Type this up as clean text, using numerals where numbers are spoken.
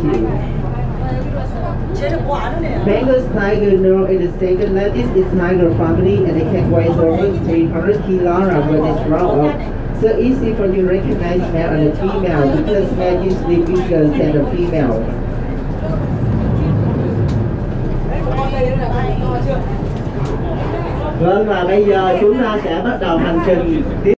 you. Bengal's tiger known in the second lattice is tiger family and it can weigh over 300 kilograms when it's grown up. So easy for you to recognize male and the female because male usually bigger than the female. Vâng, và bây giờ chúng ta sẽ bắt đầu hành trình tiếp